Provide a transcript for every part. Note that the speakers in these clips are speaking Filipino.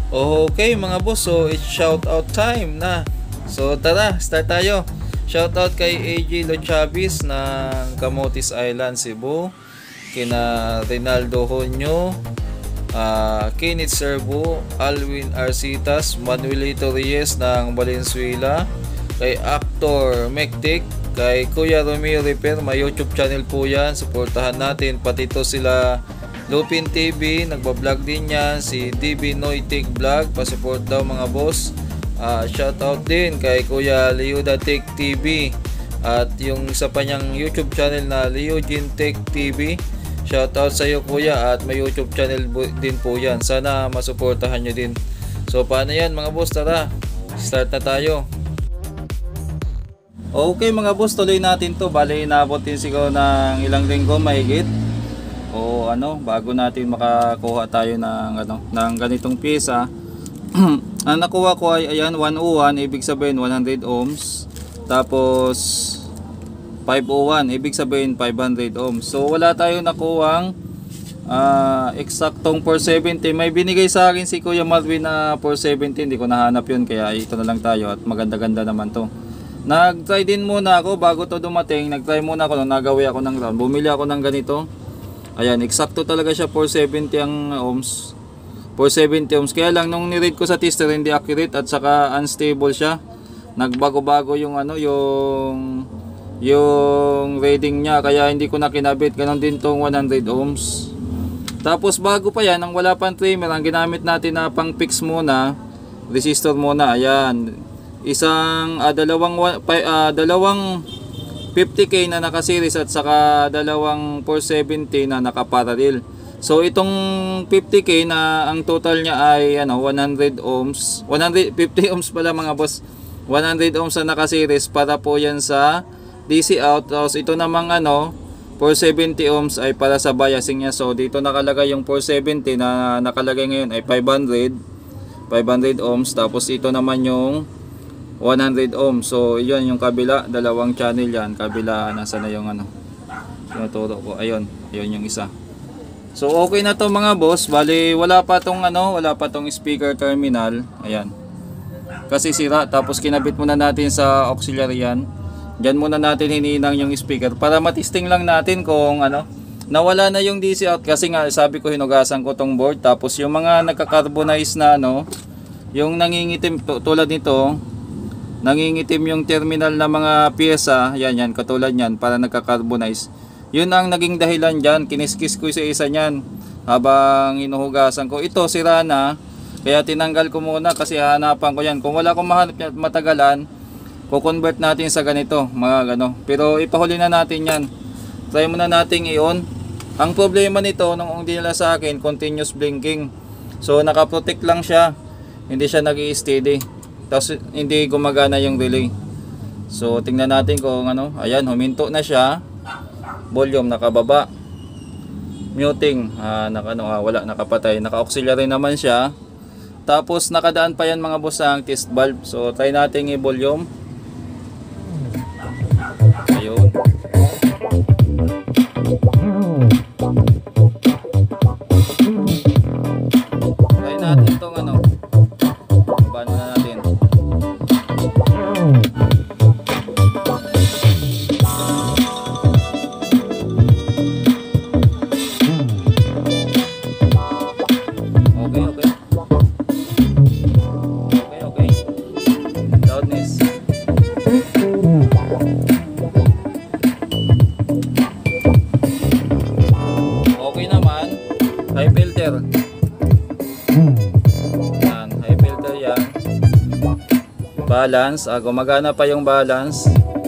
Okay mga boss, so it's shoutout time na. So tara, start tayo. Shoutout kay AJ Lochavis ng Camotes Island, Cebu. Kina Rinaldo Honyo, Kenneth Servo, Alwin Arcitas, Manuelito Reyes ng Valenzuela, kay Actor Mektik, kay Kuya Romeo Repair, may YouTube channel po yan, supportahan natin. Pati to sila Lupin TV, nagbablog din yan, si DB Noitic Vlog, pasupport daw mga boss. Shoutout din kay Kuya Leoda Tech TV at yung isa pa niyang YouTube channel na Leogin Tech TV. Shoutout sa iyo kuya, at may YouTube channel din po yan, sana masuportahan nyo din. So paano yan mga boss, tara start na tayo. Okay mga boss, tuloy natin to. Bali inaabot din siguro ng ilang linggo mahigit o bago natin makakuha tayo ng ganitong pyesa. Ang nakuha ko ay ayan 101, ibig sabihin 100 ohms, tapos 501, ibig sabihin 500 ohms. So wala tayong nakuhang eksaktong 470. May binigay sa akin si Kuya Marvin na 470, hindi ko nahanap yun, kaya ito na lang tayo, at maganda-ganda naman to. Nag-try din muna ako bago to dumating. Nag-try muna ako nung nagawi ako ng ground. Bumili ako ng ganito. Ayan, eksakto talaga siya, 470 ang ohms. 470 ohms. Kaya lang nung ni-read ko sa tester hindi accurate at saka unstable siya. Nagbago-bago yung yung rating niya, kaya hindi ko na kinabit. Ganon din tong 100 ohms. Tapos bago pa yan, ang wala pang trimmer, ang ginamit natin na pang fix muna, resistor muna. Ayan, dalawang 50k na naka-series at saka dalawang 470 na naka-parallel. So itong 50k na ang total niya ay 100 ohms. 150 ohms pala mga boss. 100 ohms na naka-series para po yan sa DC out. Tapos ito namang 470 ohms ay para sa biasing niya. So dito nakalagay yung 470 na nakalagay ngayon ay 500 ohms. Tapos ito naman yung 100 ohms. So yun yung kabila, dalawang channel yan. Kabila, nasa na yung tinuturo ko. Ayun yung isa. So okay na to mga boss. Bali wala pa tong speaker terminal. Ayan. Kasi sira, tapos kinabit muna natin sa auxiliary yan. Diyan muna natin hininang yung speaker para matisting lang natin kung nawala na yung DC out, kasi nga sabi ko hinugasan ko tong board. Tapos yung mga nagka-carbonize na yung nangingitim tulad nito, nangingitim yung terminal na mga pyesa, yan katulad yan, para nagka-carbonize. Yun ang naging dahilan dyan. Kiniskis ko sa isa nyan habang hinuhugasan ko. Ito sira na, kaya tinanggal ko muna kasi hahanapan ko yan. Kung wala akong mahanap matagalan, kukonvert natin sa ganito mga pero ipahuli na natin yan. Try muna natin i-on. Ang problema nito nung dinala sa akin, continuous blinking. So nakaprotect lang siya, hindi siya nag-i-steady. Tapos hindi gumagana yung relay. So tingnan natin kung ayan, huminto na siya. Volume nakababa. Muting wala, nakapatay. Naka-auxiliary naman siya. Tapos nakadaan pa yan mga boss ang test valve. So try natin i-volume. Ayun. Try natin tong paano na natin. Okay. Loudness. Okay naman. High filter. Yan, high filter yan. Balance, gumagana pa yung balance.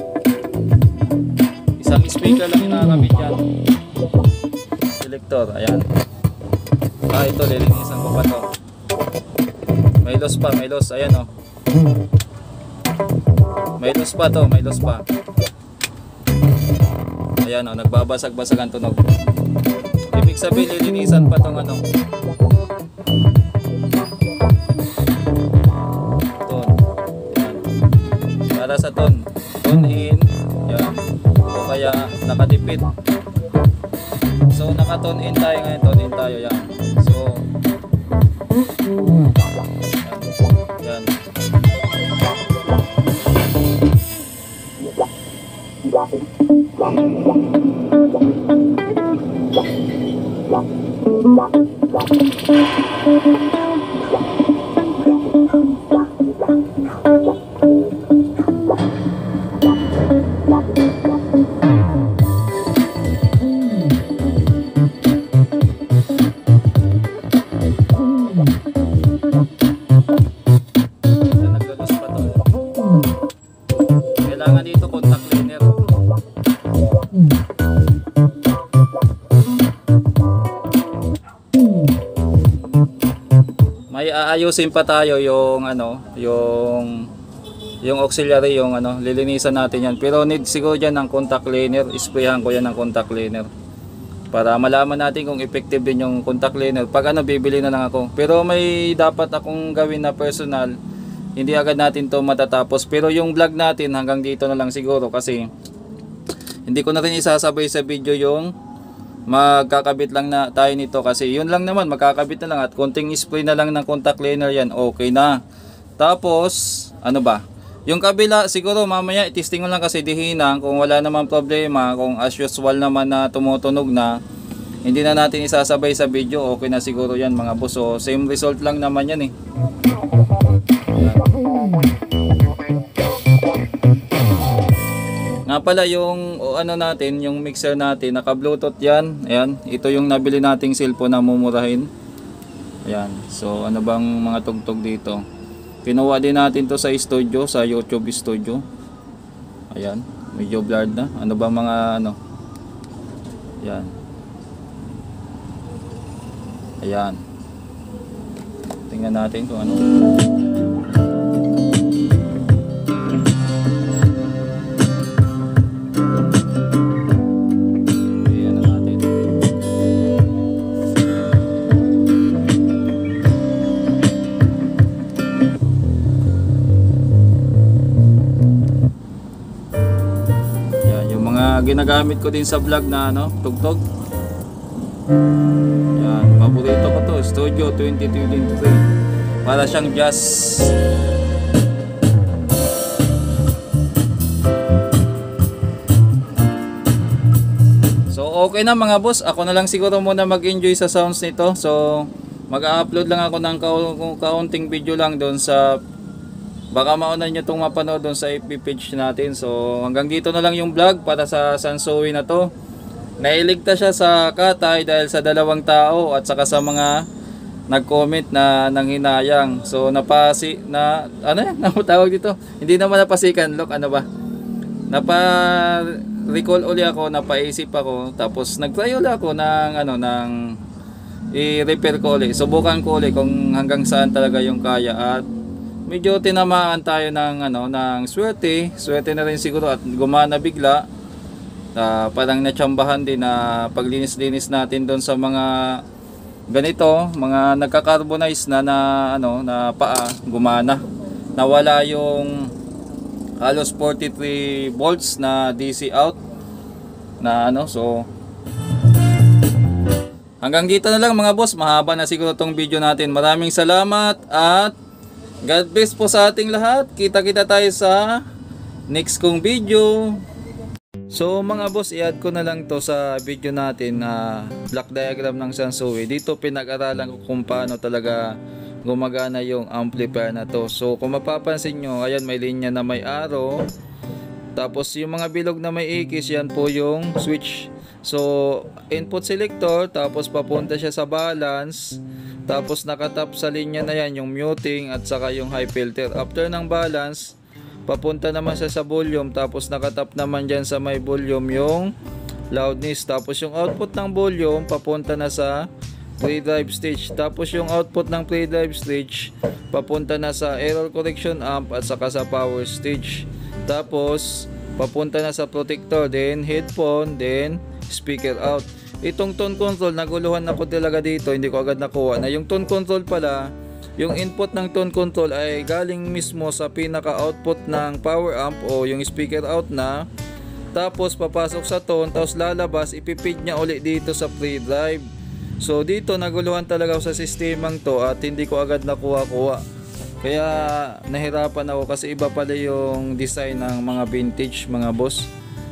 Isang speaker lang yung nakakabit yan. Selector, ayan. Ito, lilinisan ko pa to. May loss pa, ayan may loss pa to, ayan nagbabasag-basag ang tunog. Ibig sabihin lilinisan pa tong tone, yan. Para sa tone in, yan, o kaya nakadipit. So naka tone in tayo ngayon, tone in tayo yan. So Naglalos pa to. Kailangan dito contact cleaner. May aayusin pa tayo yung yung auxiliary, yung lilinisan natin yan. Pero need siguro dyan ng contact cleaner. Isprayan ko yan ng contact cleaner para malaman natin kung effective din yung contact cleaner. Pag bibili na lang ako. Pero may dapat akong gawin na personal. Hindi agad natin to matatapos. Pero yung vlog natin hanggang dito na lang siguro, kasi hindi ko na rin isasabay sa video yung magkakabit lang na tayo nito, kasi yun lang naman, magkakabit na lang at konting spray na lang ng contact cleaner, yan okay na. Tapos ano ba, yung kabila siguro mamaya itesting ko lang, kasi dihinang kung wala naman problema, kung as usual naman na tumutunog na, hindi na natin isasabay sa video, okay na siguro yan mga boss. So same result lang naman yan eh. Nga pala yung natin, yung mixer natin, naka Bluetooth yan. Ayan, ito yung nabili nating cellphone na mumurahin. Ayan, so ano bang mga tugtog dito. Kinuha din natin to sa studio, sa YouTube studio. Ayan, medyo blurred na. Ano ba mga Ayan. Ayan. Tingnan natin kung ano. Ginagamit ko din sa vlog na tugtog. Yan, paborito ko to, Studio 2023. Para siyang jazz. So okay na mga boss, ako na lang siguro muna mag-enjoy sa sounds nito. So mag-upload lang ako ng kaunting video lang doon sa, baka mauna nyo itong mapanood doon sa FB page natin. So hanggang dito na lang yung vlog para sa Sansui na to. Nailigtas siya sa katay dahil sa dalawang tao at saka sa mga nag-comment na nanghinayang. So tawag dito? Hindi naman napasikan, look, napa-recall uli ako, napaisip ako, tapos nag-try uli ako ng i-repair ko uli. Subukan ko uli kung hanggang saan talaga yung kaya, at medyo tinamaan tayo ng swerte na rin siguro at gumana bigla. Parang natsambahan din na paglinis-linis natin doon sa mga ganito, mga nagka-carbonize na paa, gumana. Nawala yung halos 43 volts na DC out so hanggang dito na lang mga boss. Mahaba na siguro tong video natin. Maraming salamat at God bless po sa ating lahat. Kita-kita tayo sa next kong video. So mga boss, i-add ko na lang to sa video natin na block diagram ng Sansui. Dito pinag-aralan ko kung paano talaga gumagana yung amplifier na to. So kung mapapansin nyo, ayan, may linya na may arrow. Tapos yung mga bilog na may ikis, yan po yung switch. So input selector, tapos papunta siya sa balance. Tapos nakatap sa linya na yan yung muting at saka yung high filter. After ng balance, papunta naman siya sa volume. Tapos nakatap naman dyan sa may volume yung loudness. Tapos yung output ng volume papunta na sa pre-drive stage. Tapos yung output ng pre-drive stage papunta na sa error correction amp at saka sa power stage. Tapos papunta na sa protector, then headphone, then speaker out. Itong tone control, naguluhan ako talaga dito, hindi ko agad nakuha na yung tone control pala. Yung input ng tone control ay galing mismo sa pinaka output ng power amp o yung speaker out na, tapos papasok sa tone, tapos lalabas, ipipid niya uli dito sa pre-drive. So dito naguluhan talaga ako sa sistemang to at hindi ko agad nakuha. Kaya nahirapan ako kasi iba pala yung design ng mga vintage mga boss.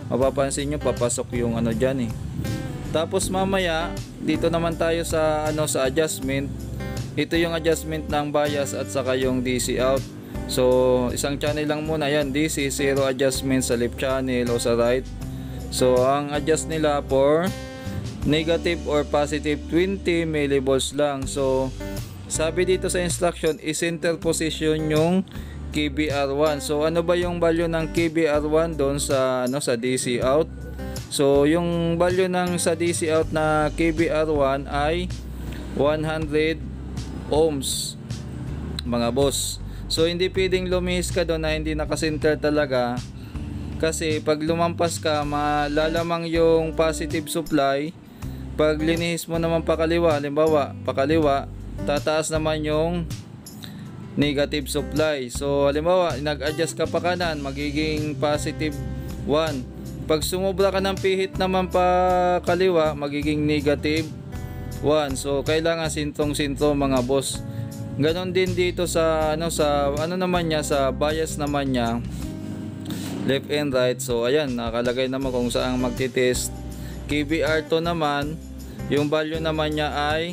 mapapansin nyo papasok yung ano dyan eh. Tapos mamaya dito naman tayo sa ano, sa adjustment. Ito yung adjustment ng bias at saka yung DC out. So isang channel lang muna yan, DC, zero adjustment sa left channel o sa right. So ang adjust nila for negative or positive 20 millivolts lang. So sabi dito sa instruction is center position yung KBR1. So ano ba yung value ng KBR1 doon sa ano, sa DC out? So yung value ng sa DC out na KBR1 ay 100 ohms mga boss. So hindi pwedeng lumihis ka doon na hindi naka-center talaga, kasi pag lumampas ka malalamang yung positive supply. Pag linihis mo naman pakaliwa, halimbawa pakaliwa, tataas naman yung negative supply. So halimbawa nag-adjust ka pa kanan, magiging positive 1. Pag sumobra ka ng pihit naman pa kaliwa, magiging negative 1. So kailangan sintrong-sintro mga boss. Ganon din dito sa ano naman niya, sa bias naman niya, left and right. So ayan, nakalagay naman kung saan magti-test. KBR2 naman, yung value naman niya ay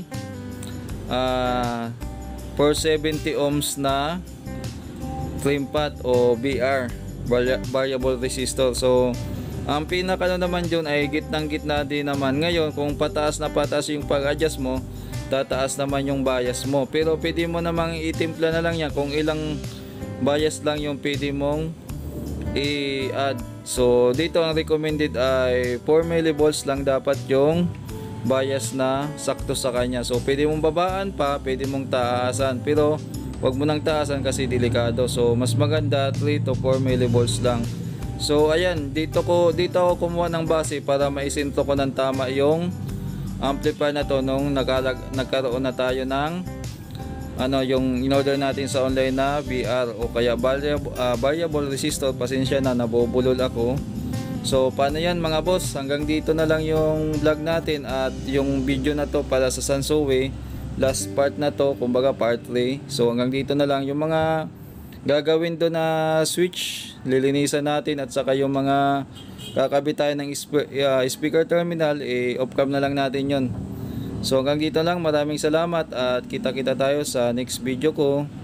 470 ohms na trim pot o BR, variable resistor. So ang pinaka naman dyan ay gitnang-gitna din naman. Ngayon kung pataas na pataas yung pag-adjust mo, tataas naman yung bias mo. Pero pwede mo namang itimpla na lang yan kung ilang bias lang yung pwede mong i-add. So dito ang recommended ay 4 millivolts lang dapat yung bias na sakto sa kanya. So pwede mong babaan pa, pwede mong taasan, pero wag mo nang taasan kasi delikado. So mas maganda 3 to 4 millivolts lang. So ayan, dito ako kumuha ng base para maisinto ko ng tama yung amplifier na to nung nagkaroon na tayo ng ano, yung in-order natin sa online na VR o kaya variable resistor. Pasensya na, nabubulol ako. So paano yan mga boss, hanggang dito na lang yung vlog natin at yung video na to para sa Sansoe. Last part na to, kumbaga part 3. So hanggang dito na lang yung mga gagawin do na switch, lilinisan natin, at saka yung mga kakabit tayo ng speaker terminal, off cam na lang natin yon. So hanggang dito lang, maraming salamat at kita-kita tayo sa next video ko.